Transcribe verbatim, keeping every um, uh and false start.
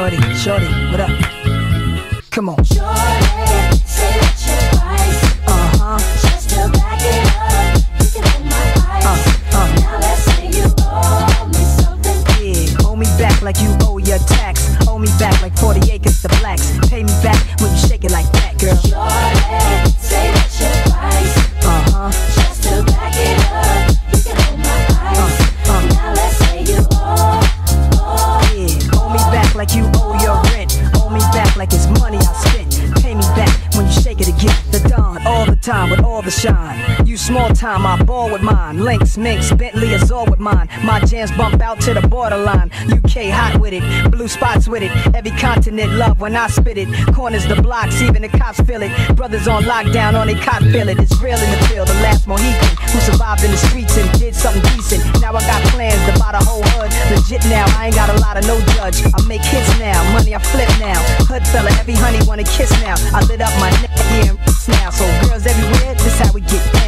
shorty, shorty, what up? Come on. Shorty, say what's your price? Uh-huh. Just to back it up, you can hold my price. Uh, uh. Now let's say you owe me something. Yeah, owe me back like you owe your tax. Owe me back like forty acres to blacks. Pay me back when you shake it like that, girl. Shorty, say what's your price? Uh-huh. Just to back it up, you can hold my price. Uh, uh. Now let's say you owe, owe, Yeah, owe me back like you owe your rent. Owe me back like it's money I spent. Pay me back when you shake it again. The dawn, all the time with all the shine. You small time, I ball with mine. Lynx, Minx, Bentley, Azor with mine. My jams bump out to the borderline. U K hot with it, blue spots with it. Every continent love when I spit it. Corners the blocks, even the cops feel it. Brothers on lockdown, on they cop feel it. It's real in the field, the last Mohican who survived in the streets and did something decent. Now I got plans to buy the whole hood. Legit now, I ain't got a lot of no judge. I make hits now, money I flip now. Hood fella, every honey wanna kiss now. I lit up my neck here and now. So girls everywhere, this how we get down.